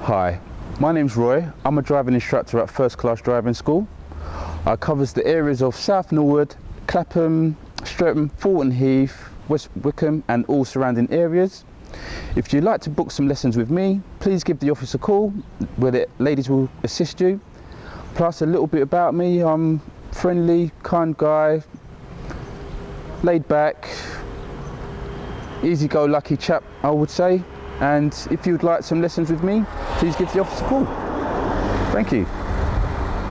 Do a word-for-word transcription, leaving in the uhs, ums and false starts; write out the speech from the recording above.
Hi, my name's Roy. I'm a driving instructor at First Class Driving School. I covers the areas of South Norwood, Clapham, Streatham, Thornton Heath, West Wickham and all surrounding areas. If you'd like to book some lessons with me, please give the office a call where the ladies will assist you. Plus a little bit about me, I'm friendly, kind guy, laid back, easy-go-lucky chap I would say. And if you'd like some lessons with me, please give the office a call. Thank you.